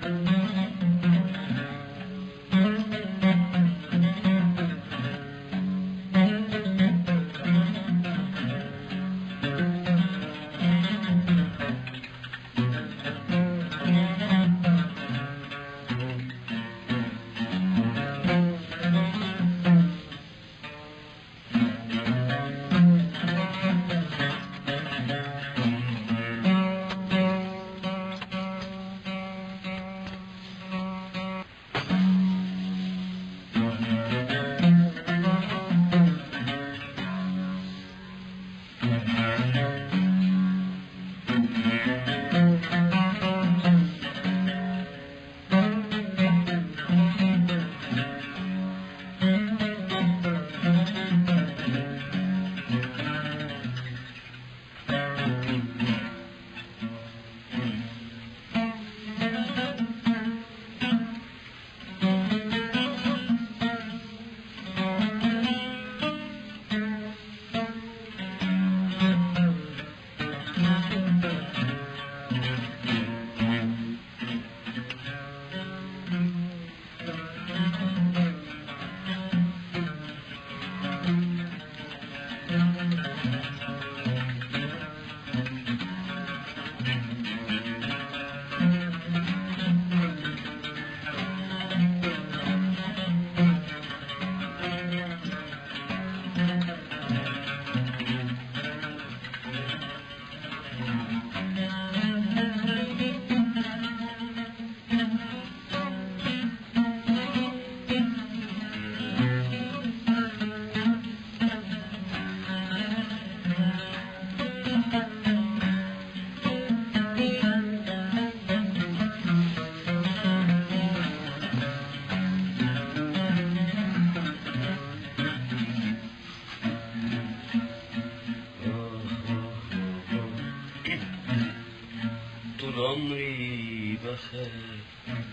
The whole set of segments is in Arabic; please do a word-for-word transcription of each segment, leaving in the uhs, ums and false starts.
عمري بخاف،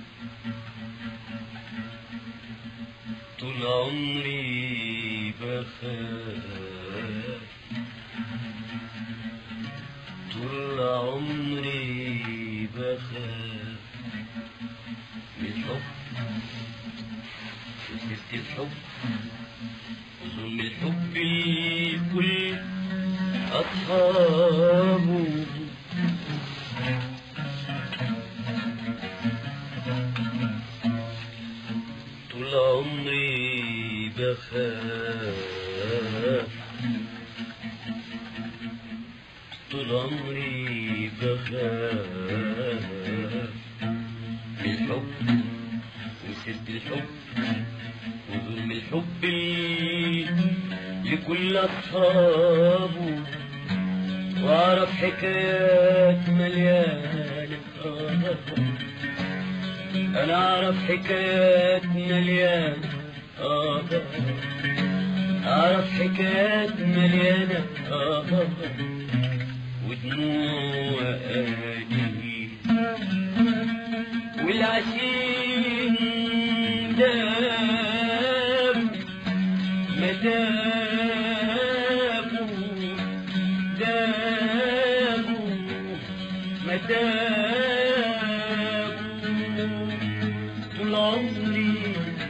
طول عمري بخاف، طول عمري بخاف من الحب، من سيرة الحب، ظلم الحب الكل أصحابه، طول عمري بخاف، طول عمري بخاف من الحب وسيرة الحب وظلم الحب لكل أصحابه، وأعرف حكايات مليانة آه، أنا أعرف حكايات مليانة آه، أعرف حكايات مليانة آه، ودموع وآدي والعشيق داب مدابه دابه مدابه، طول عمري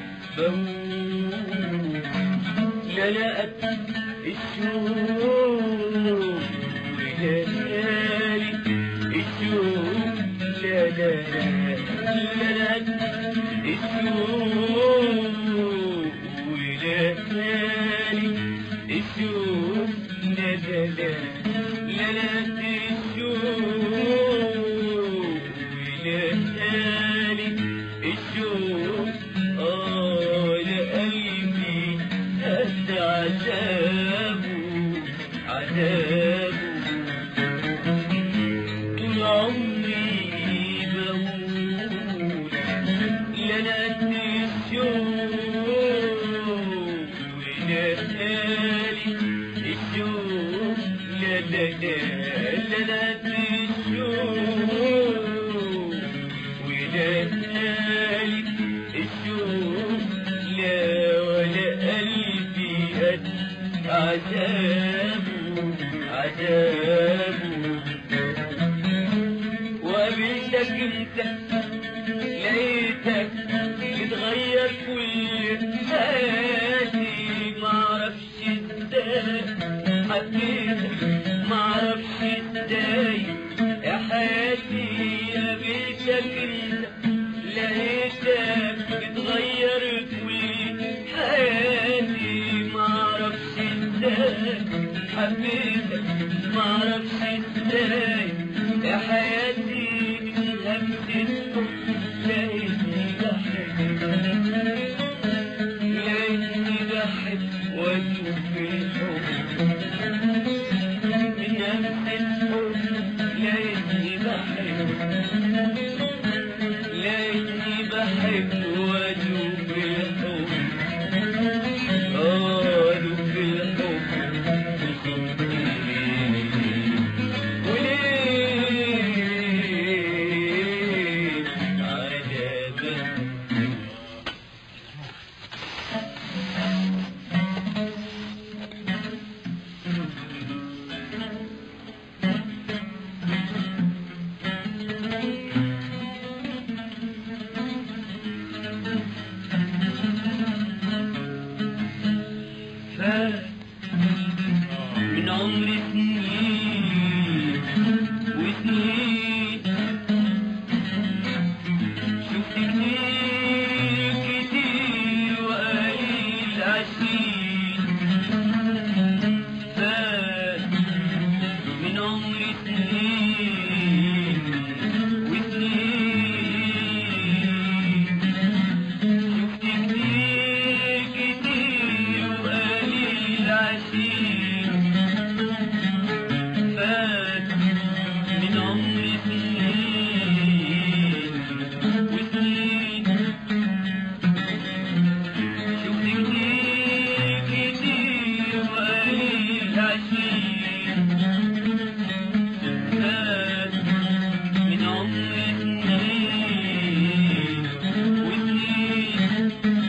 بقول لا لقت الشوق وليالي الشوق، لا لا لا لقت الشوق وليالي الشوق، لا لا لا لا لقت الشوق وليالي الشوق، آه لقلبي قد عذابه عذابه، طول عمري بقول لا لقت الشوق وليالي الشوق، لا لا لا لا لقت الشوق وليالي الشوق، لا ولا قلبي قد عذابه عذابه، وقابلتك انت حياتي قابلتك انت لقيتك بتغير كل حياتي معرفش ازاي حبيتك معرفش ازاي يا حياتي من همسة لقيتني بحب لقيتني بحب وادوب في الحب من همسة لقيتني بحب لقيتني بحب وادوب في الحب اه ادوب في الحب وليه عذابك من عمري سنين وسنين شفت كتير كتير وقليل عشرين فات من عمري سنين وسنين شفت كتير كتير وقليل عشرين فات من عمري سنين وسنين شفت كتير كتير وقليل عشرين فات من عمري سنين وسنين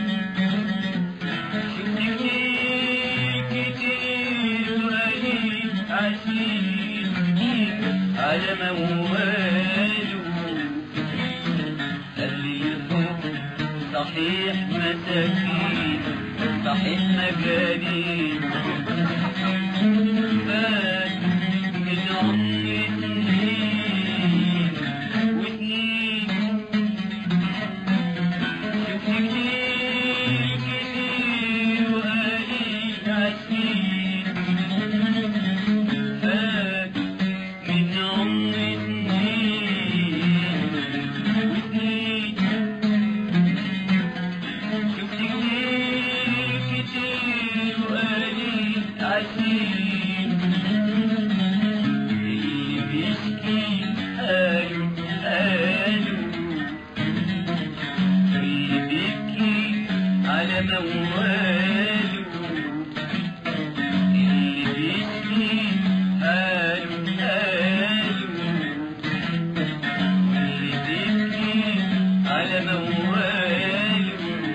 شفت كتير كتير وقليل عشرين على مواله قال لي الحب صحيح مساكين صحيح مجانين فات من عمري سنين وسنين شفت كتير كتير وقليل عشرين فات من عمري سنين وسنين شفت كتير كتير وقليل عشرين اللي بيشكي قالوا قالوا اللي بيبكي على مواله اللي بيشكي قالوا قالوا اللي بيبكي على مواله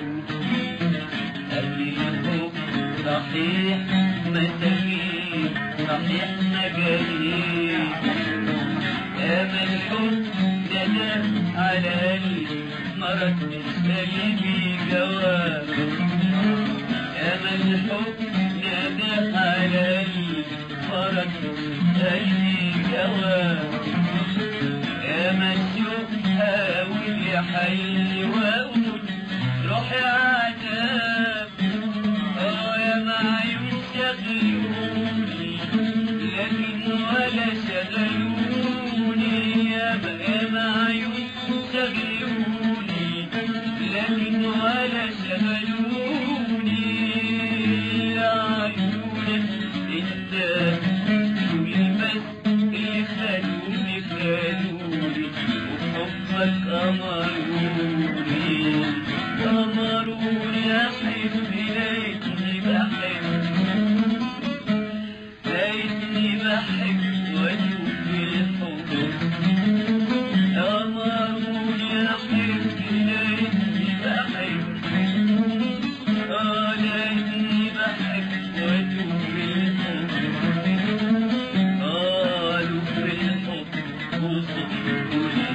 قال لي الحب صحيح مساكين صحيح مجانين ياما الحب ندى على قلبي مرض مش قلبي جواب ياما الحب ندى على قلبي مرض قلبي جواب ياما الشوق حاول يحيي واقول روحي عذاب اه ياما عيون شغلوني لكن ولا شغلوني ياما ياما عيون شغلوني لكن ولا شغلوني يا عيونك انت دول بس اللي خلوني خلوني وحبك أمروني أمروني أحب ليتني بحب ليتني بحب وأدوب في الحب أمروني أحب ليتني بحب آه ليتني بحب وأدوب في الحب آه أدوب في الحب وصدقوني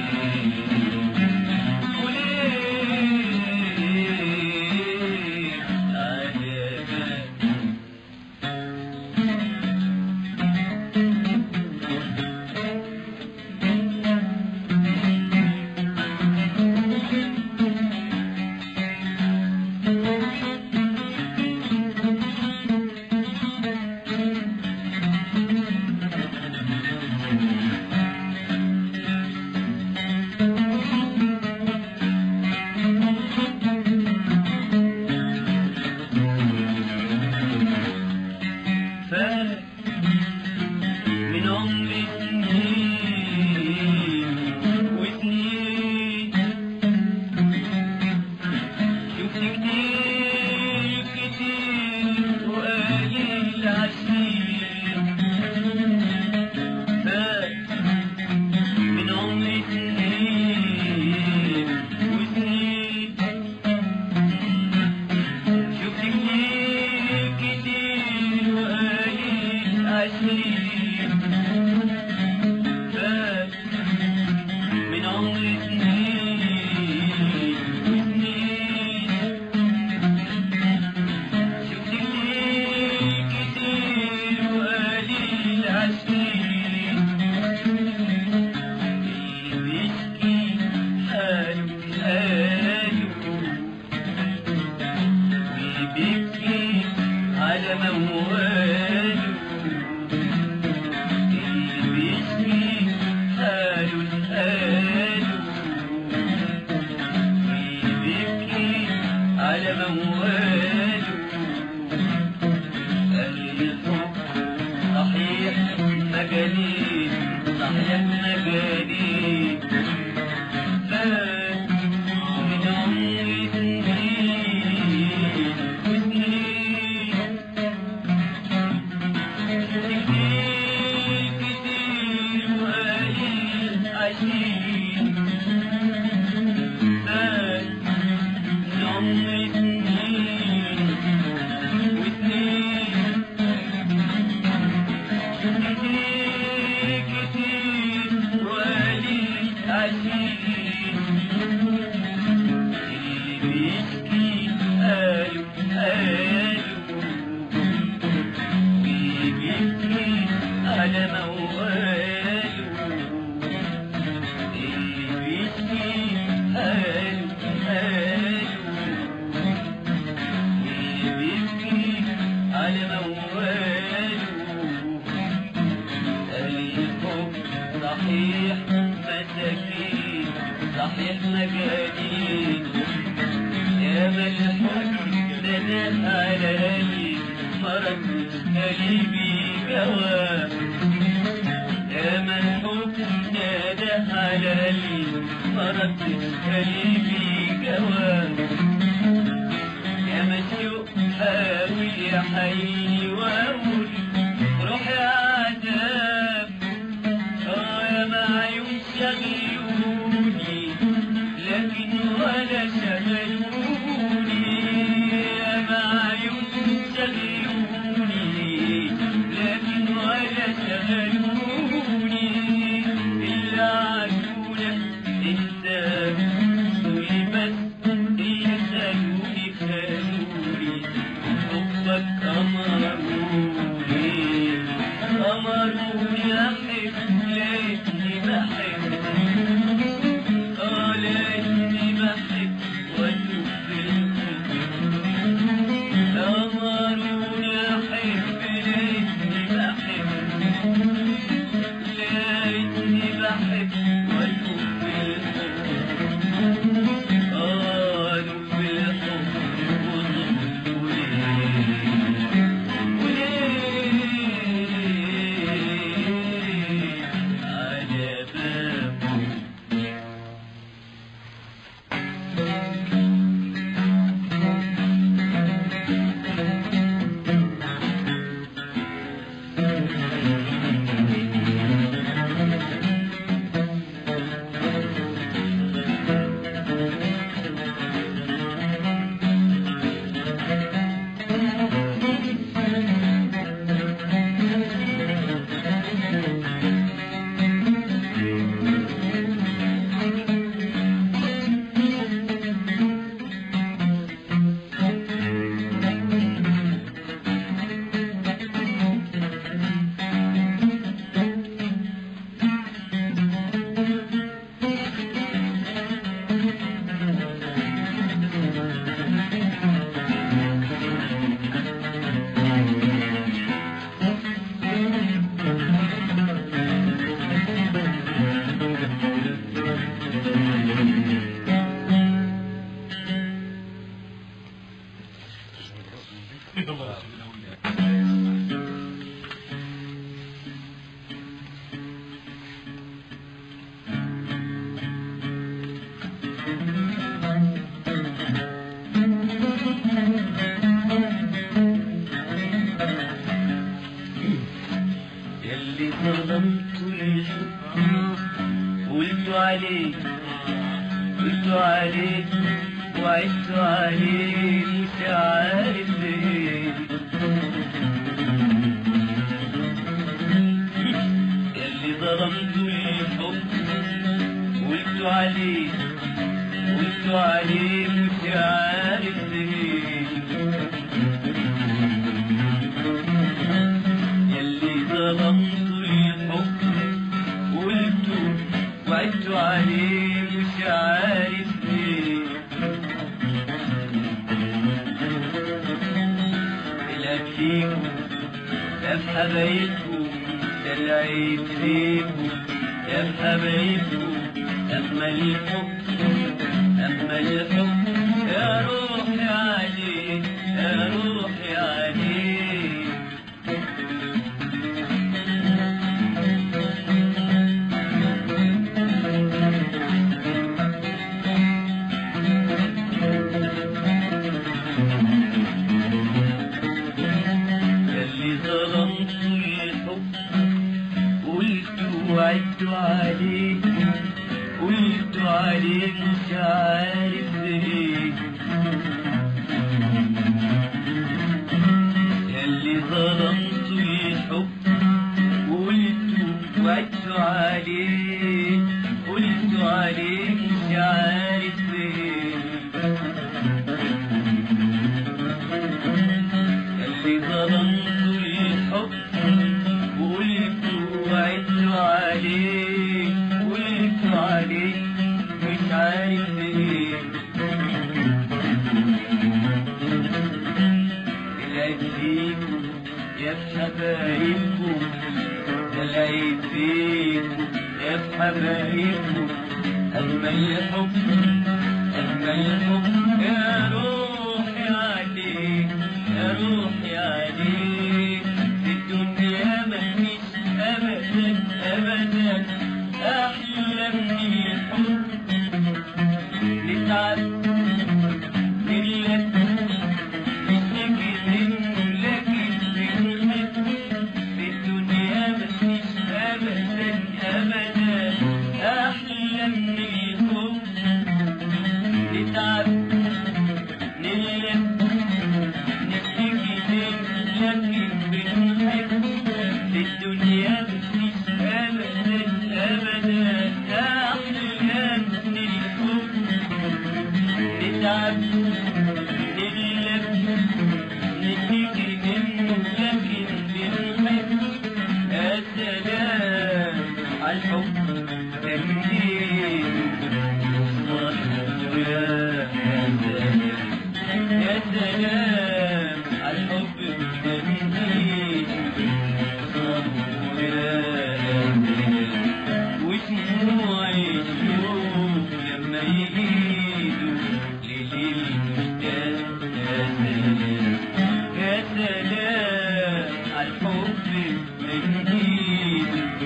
صحيح مجانين يا ملحوق ندى على قلبي مرض قلبي جواب يا ملحوق ندى على قلبي مرض قلبي جواب يا مسيوق حاول يا حي واقول روحي عذاب اه يا معيون شغلوني لكن ولا شغلوني يا معيون شغلوني لكن ولا شغلوني إلا عيونك انت دول بس اللي خلوني خلوني حبك أمروني أمروني أحب ليتني بحب آه ليتني بحب وأدوب بالحب أمروني أحب ليتني بحب ليتني بحب وأدوب بالحب آه أدوب بالحب وأدوب يلي ظلمت الحب قلت عليك قلت عليك وعدت عليك مش عارف ليه يلي ظلمت الحب قلت عليك قلت عليك مش عارف ليه يلي ظلمت الحب قلت وعدت عليه مش عارف ليه العيب فيكم يا في حبايبكم ده العيب فيكم يا في حبايبكم أما الحب أما الحب يا روحي عليه يا روحي عليه يلي ظلمت الحب قلت وعدت عليك قلت عليك مش عارف ليه يلي ظلمت الحب قلت وعدت عليك قلت عليك مش عارف ليه يلي ظلمت الحب قلت وعدت عليك قلت عليك مش عارف ليه العيب فيكم يا في حبايبكم ده العيب فيكم يا في حبايبكم أما الحب أما الحب يا روحي عليك يا روحي عليك في الدنيا مفيش أبدا أبدا أحلى من الحب نتعب نغلب نشتكي منه لكن بنحب في الدنيا مفيش أبدا أبدا أحلى من الحب نتعب نغلب نشتكي منه لكن بنحب في الدنيا مفيش أبدا أبدا أحلى من الحب نتعب نغلب نشتكي منه لكن بنحب يا سلام عالحب جميل يا سلام عالحب جميل وشموع الشوق لما يجيدوا لليل مشتاق يا سلام عالحب جميل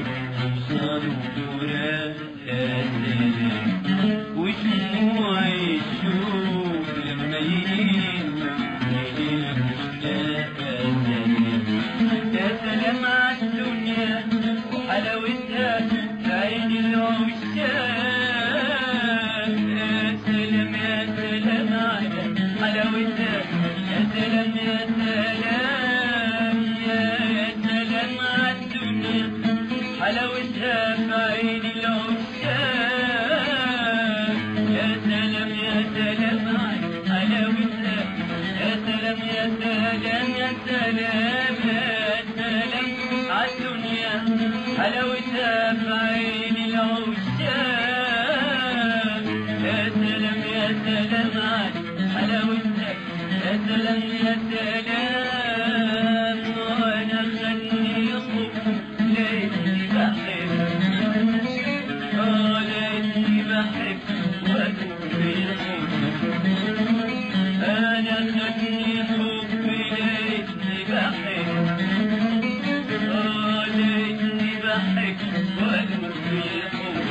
وشموع الشوق لما يجيدوا لليل مشتاق يا سلام عالدنيا وحلاوتها في عين العشاق يا سلام يا سلام على حلاوتها يا سلام يا سلام يا سلام عالدنيا حلاوتها في عين العشاق يا سلام يا سلام على حلاوتها يا سلام يا سلام يا سلام يا سلام عالدنيا حلاوتها في عين العشاق يا سلام يا سلام على حلاوتها يا سلام يا سلام وانا خلني حب لقيتني بحب اه لقيتني بحب واكون بالحب انا خلني حب لقيتني بحب اه لقيتني بحب واكون بالحب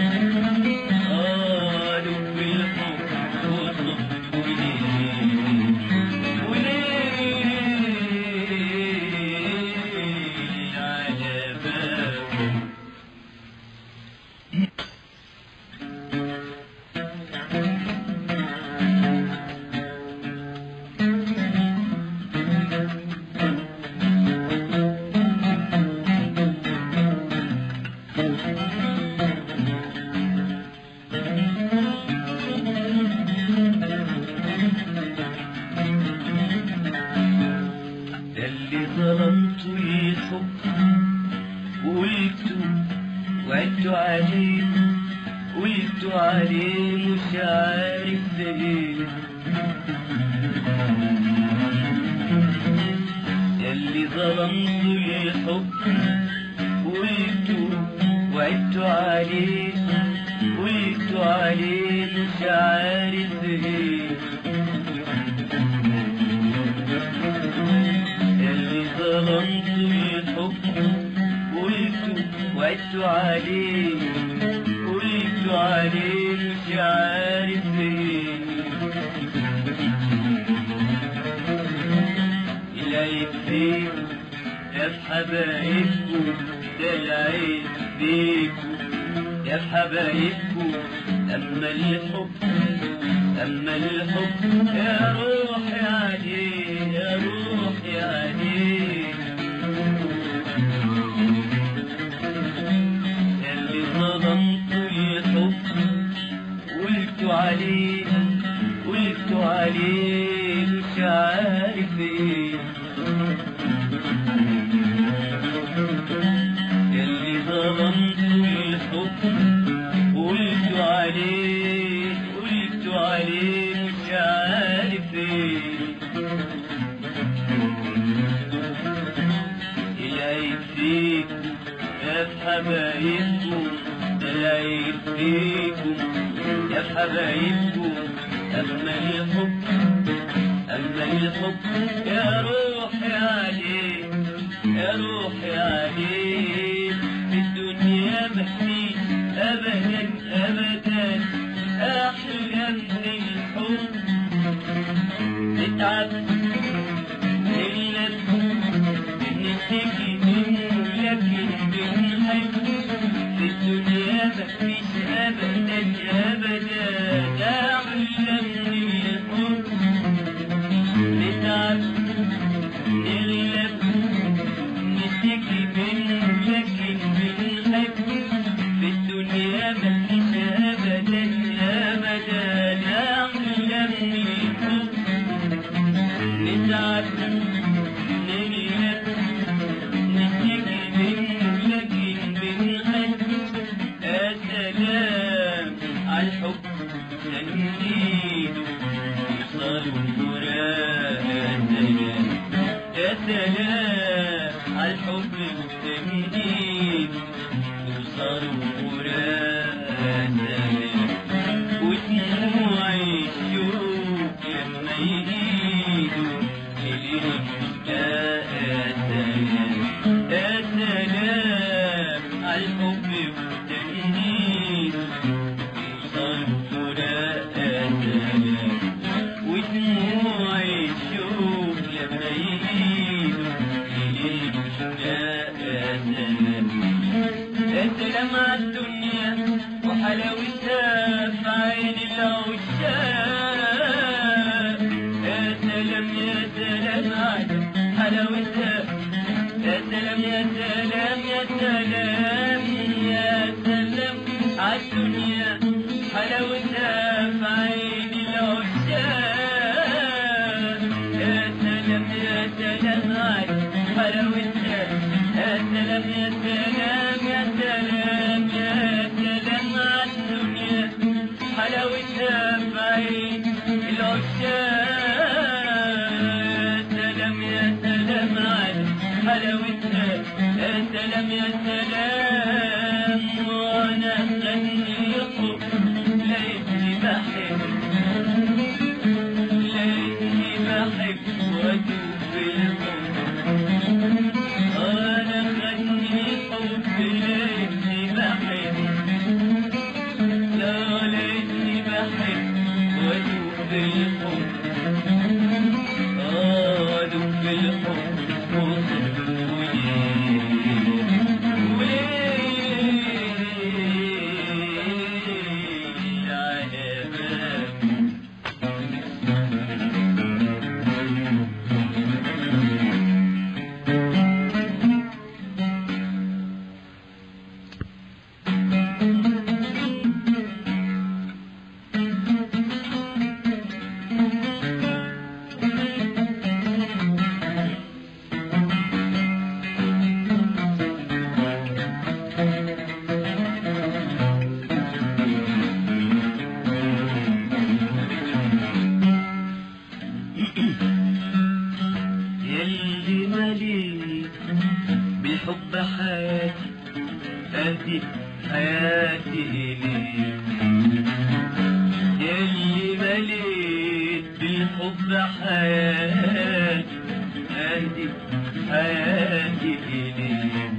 اه لب الحب وصف وليه وليه على بابه اللي ظلمت الحب وقلت وعدت عليه قلت عليه مش عارف ليه اللي ظلمت الحب وقلت وعدت عليه قلت عليه مش عارف ليه اللي ظلمت الحب قلت وعدت عليه قلت عليه مش عارف ليه العيب فيكم يا في حبايبكم ده العيب فيكم يا في حبايبكم أما الحب أما الحب يا روحي عليه يا روحي عليه اللي ظلمت الحب قلت عليه قلت عليه مش عارف ايه اللي ظلمت الحب قلت عليه قلت عليه مش عارف ايه العيب فيكم يا في حبايبكم ده العيب فيكم يا حبايبكم أما الحب أما الحب يا روحي عليه يا روحي عليه في الدنيا مفيش أبدا أبدا أحلى من الحب نتعب نغلب بنشتكي منه لكن بنحب في الدنيا مفيش أبدا أبدا أحلى من الحب نتعب نغلب نشتكي منه لكن بنحب في الدنيا مفيش أبدا أبدا أحلى من الحب نتعب نغلب نشتكي منه لكن بنحب يا سلام عالحب تنجيده يوصل المراد يا سلام عالحب تنجيده يوصل المراد ودموع الشوق لما يجيدوا يليل يا سلام يا سلام عالحب تنجيده يوصل المراد ودموع الشوق لما يجيدوا يليل يا سلام يا سلام عالدنيا وحلاوتها في عين العشاق يا سلام يا سلام على حلاوتها يا سلام يا سلام يا سلام يا سلام عالدنيا حلاوتها في عين العشاق يا سلام يا سلام على حلاوتها يا سلام يا سلام يا سلام يا سلام عالدنيا حلاوتها في عين العشاق يا سلام يا سلام على حلاوتها يا سلام يا سلام وانا اغني الحب ليتني بحب ليتني بحب وادوب في الحب انا اغني الحب ليتني بحب لا ليتني بحب وادوب في الحب ادوب في الحب يلي مليت بالحب حياتي أهدي حياتي إليك يلي مليت بالحب حياتي أهدي حياتي إليك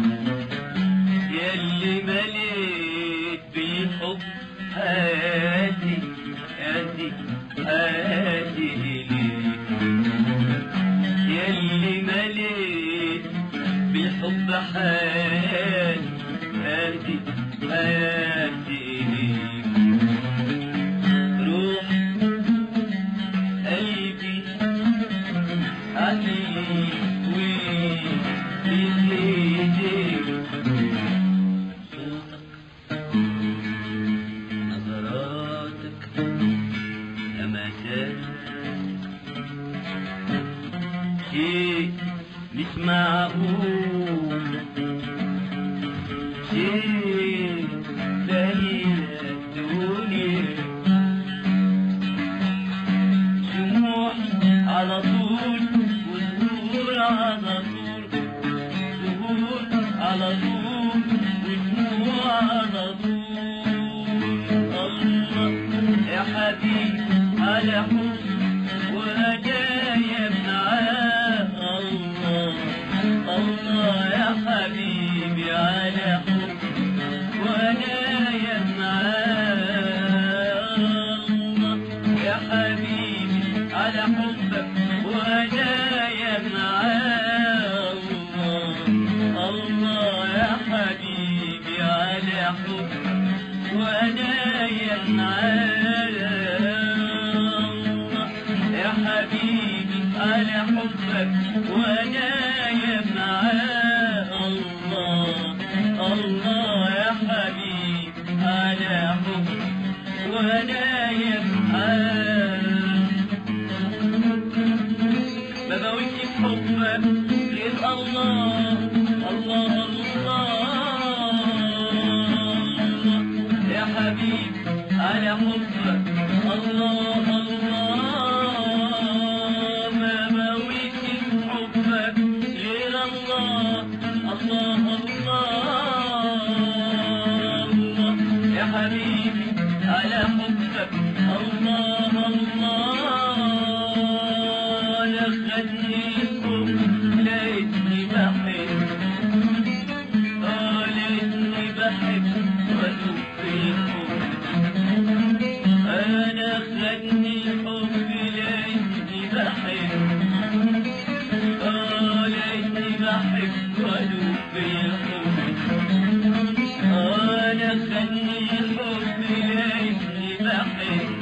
يلي مليت بالحب حياتي أهدي حياتي إليك يلي مليت بالحب حياتي أهدي حياتي إليك روح قلبي عليك وبإيديك صوتك نظراتك همساتك شيء مش معقول شيء لا وأنايا معاه يا حبيبي على حبك وأنايا معاه الله الله يا حبيبي على حبك وأنايا معاه ما بقولش بحبك غير الله الله الله يا حبيبي على حبك الله الله ما بقولش بحبك غير الله الله الله يا حبيبي على حبك الله الله لخدني الحب لقيتني بحب اه لقيتني بحب وادوب في الحب انا خدني الحب لقيتني بحب اه لقيتني بحب وادوب في الحب انا خدني الحب لقيتني بحب